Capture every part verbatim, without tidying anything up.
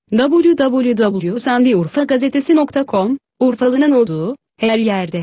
double-u double-u double-u nokta sendiurfagazetesi nokta com, Urfalı'nın olduğu, her yerde.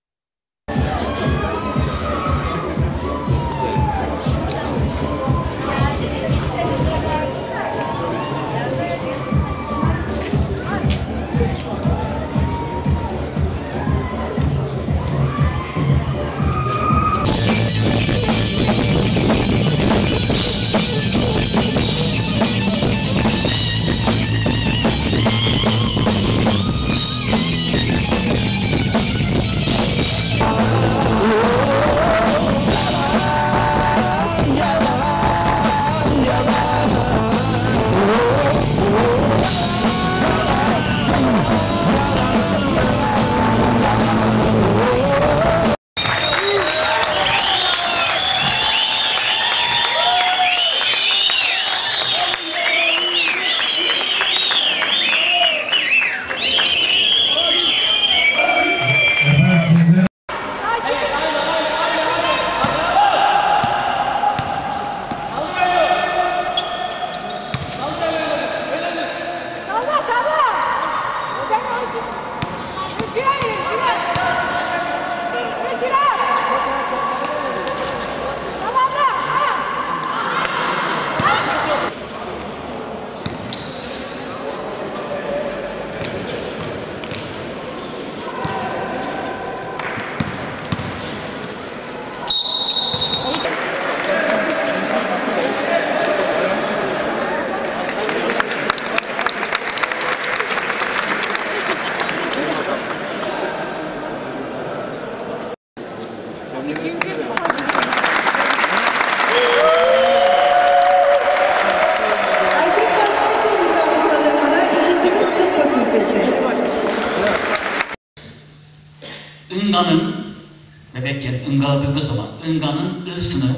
Inga'nın, bebekken ıngaladığımız zaman ınganın ısını,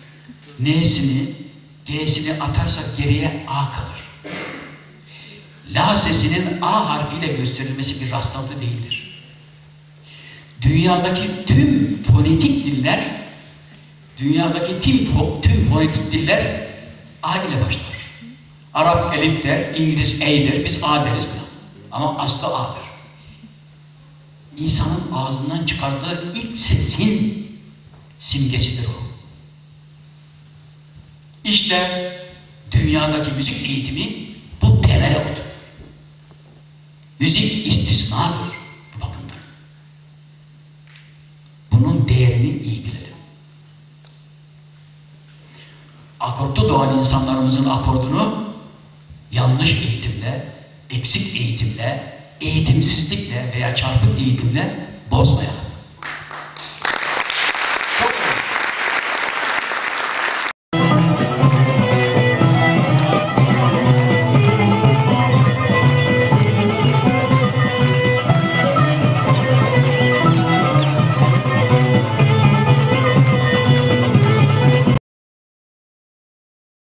n'sini, d'sini atarsak geriye a kalır. La sesinin a harfiyle gösterilmesi bir rastlantı değildir. Dünyadaki tüm fonetik diller, dünyadaki tüm, tüm fonetik diller a ile başlar. Arap elif der, İngiliz e'dir, biz a deriz. Ama aslı a'dır. İnsanın ağzından çıkardığı ilk sesin simgesidir o. İşte dünyadaki müzik eğitimi bu temele oturur. Müzik istisnadır bu bakımdan. Bunun değerini iyi bilelim. Akortlu doğan insanlarımızın akordunu yanlış eğitimle, eksik eğitimle, eğitimsizlikle veya çarpık eğitimle bozmayalım.